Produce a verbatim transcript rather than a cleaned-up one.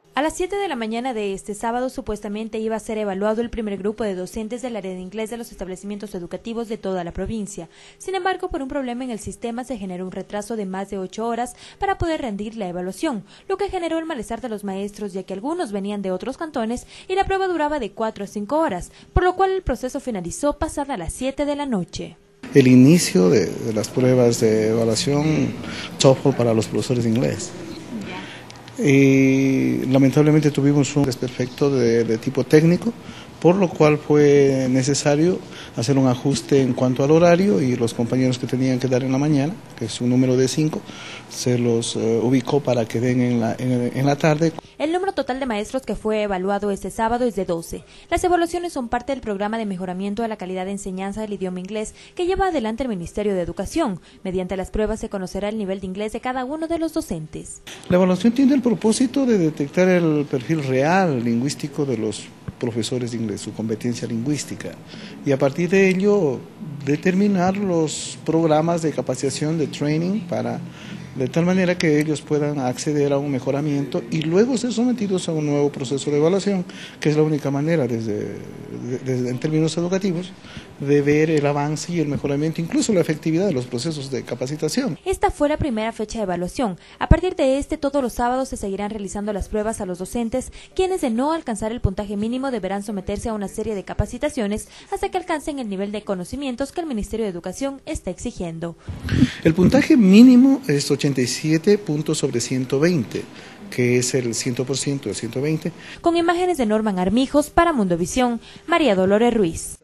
A las siete de la mañana de este sábado supuestamente iba a ser evaluado el primer grupo de docentes del área de inglés de los establecimientos educativos de toda la provincia. Sin embargo, por un problema en el sistema se generó un retraso de más de ocho horas para poder rendir la evaluación, lo que generó el malestar de los maestros, ya que algunos venían de otros cantones y la prueba duraba de cuatro a cinco horas, por lo cual el proceso finalizó pasada las siete de la noche. El inicio de, de las pruebas de evaluación TOEFL para los profesores de inglés. Y lamentablemente tuvimos un desperfecto de, de tipo técnico, por lo cual fue necesario hacer un ajuste en cuanto al horario y los compañeros que tenían que dar en la mañana, que es un número de cinco, se los uh, ubicó para que den en la, en, en la tarde. El número total de maestros que fue evaluado este sábado es de doce. Las evaluaciones son parte del programa de mejoramiento de la calidad de enseñanza del idioma inglés que lleva adelante el Ministerio de Educación. Mediante las pruebas se conocerá el nivel de inglés de cada uno de los docentes. La evaluación tiene el propósito de detectar el perfil real lingüístico de los profesores de inglés, su competencia lingüística, y a partir de ello determinar los programas de capacitación, de training, para de tal manera que ellos puedan acceder a un mejoramiento y luego ser sometidos a un nuevo proceso de evaluación, que es la única manera desde, desde en términos educativos de ver el avance y el mejoramiento, incluso la efectividad de los procesos de capacitación. Esta fue la primera fecha de evaluación. A partir de este, todos los sábados se seguirán realizando las pruebas a los docentes, quienes de no alcanzar el puntaje mínimo deberán someterse a una serie de capacitaciones hasta que alcancen el nivel de conocimientos que el Ministerio de Educación está exigiendo. El puntaje mínimo es ochenta y siete puntos sobre ciento veinte, que es el cien por ciento de ciento veinte. Con imágenes de Norman Armijos para Mundovisión, María Dolores Ruiz.